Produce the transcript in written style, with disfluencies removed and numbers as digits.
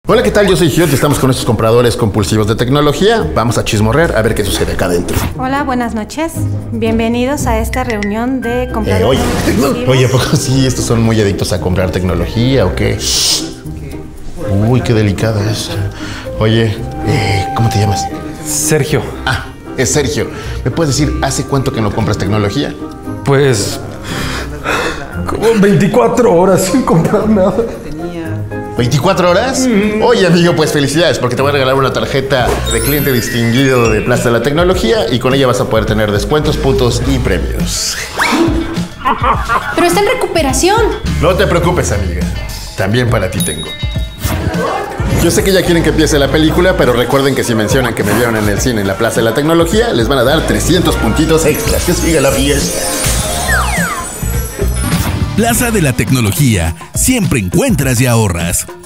Hola, ¿qué tal? Yo soy Giot y estamos con estos compradores compulsivos de tecnología. Vamos a chismorrear a ver qué sucede acá adentro. Hola, buenas noches. Bienvenidos a esta reunión de compradores compulsivos. Oye, ¿a poco sí estos son muy adictos a comprar tecnología o qué? Uy, qué delicada es. Oye, ¿cómo te llamas? Sergio. Ah, es Sergio. ¿Me puedes decir hace cuánto que no compras tecnología? Pues... como 24 horas sin comprar nada. ¿24 horas? Oye, amigo, pues felicidades, porque te voy a regalar una tarjeta de cliente distinguido de Plaza de la Tecnología y con ella vas a poder tener descuentos, puntos y premios. Pero está en recuperación. No te preocupes, amiga. También para ti tengo. Yo sé que ya quieren que empiece la película, pero recuerden que si mencionan que me vieron en el cine en la Plaza de la Tecnología, les van a dar 300 puntitos extras. Que siga la fiesta. Plaza de la Tecnología. Siempre encuentras y ahorras.